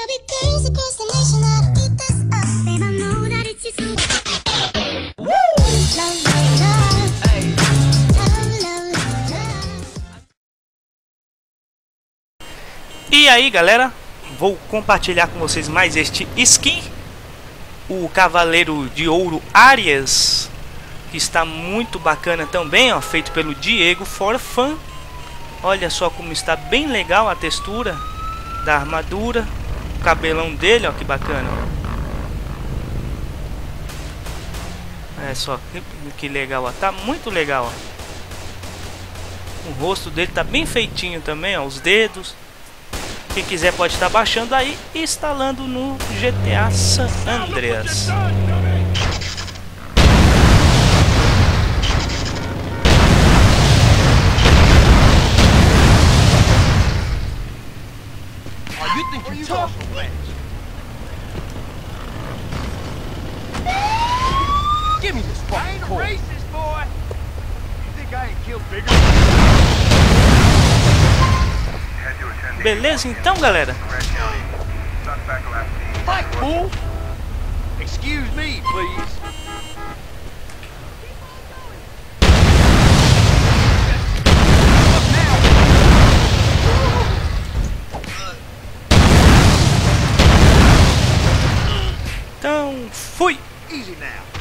E aí galera, vou compartilhar com vocês mais este skin, o Cavaleiro de Ouro Arias, que está muito bacana também, ó, feito pelo Diego For Fun. Olha só como está bem legal a textura da armadura, o cabelão dele, ó, que bacana. Olha só que legal, ó, tá muito legal, ó. O rosto dele tá bem feitinho também, ó, os dedos. Quem quiser pode estar baixando aí e instalando no GTA San Andreas. Give me this fucking cord. Racist, boy. You think I ain't killed bigger? Beleza, então, galera. Fight, fool. Excuse me, please. Então, fui. Easy now.